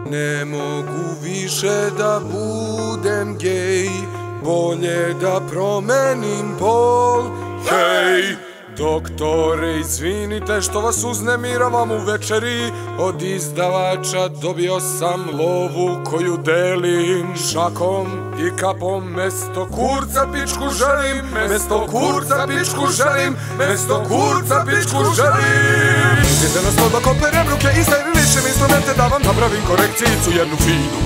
Ne mogu više da budem gej, bolje da promenim pol. Hej, doktore, izvinite što vas uznemiravam u večeri. Od izdavača dobio sam lovu koju delim šakom i kapom. Mesto kurca pičku želim, mesto kurca pičku želim, mesto kurca pičku želim. Uzite na stol da koperem ruke i sterilišem instrumente, da vam napravim korekcijicu jednu finu.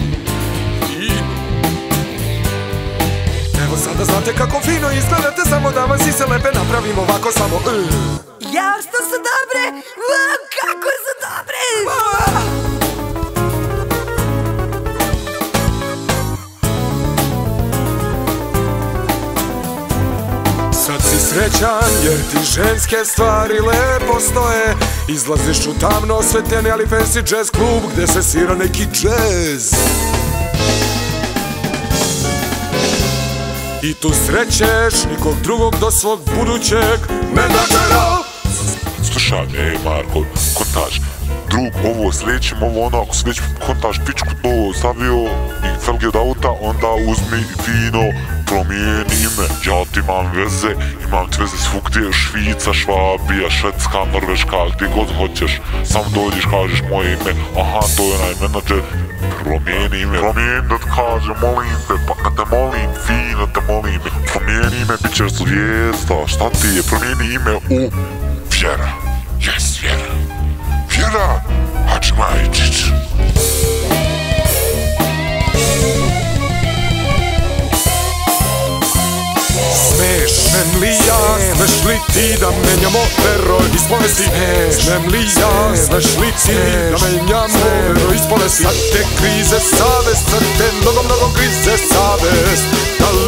Evo sada znate kako fino izgledate, samo da vam sise lepe napravim ovako samo. Jao što su dobre, kako su dobre. Sad si srećan jer ti ženske stvari lepo stoje. Izlaziš u tamno osvetljeni ali fancy jazz klub gde se svira neki jazz. I tu srećeš nikog drugog do svog budućeg menadžera. Slušaj, Marko, kontaž, drug, ovo sledećem, ovo ono, ako sledećem kontaž pičku to stavio i felge od auta, onda uzmi fino, promijeni ime. Ja ti imam veze svugdje, Švica, Švabija, Švedska, Norveška, gdje god hoćeš. Samo dođeš, kažeš moje ime, aha, to je onaj menadžer, promijeni ime. Promijeni da ti kažem, molim te, pa da te molim, fino te molim, promijeni ime, bit ćeš zvijezda, šta ti je, promijeni ime u Vjera. Yes, Vjera. Vjera Hadžmajičić. Smem li ja, smeš li ti da menjamo vero iz povesti? Smem li ja, smeš li ti da menjamo vero iz povesti? Sad te krize savest, sad te mnogo krize savest. Da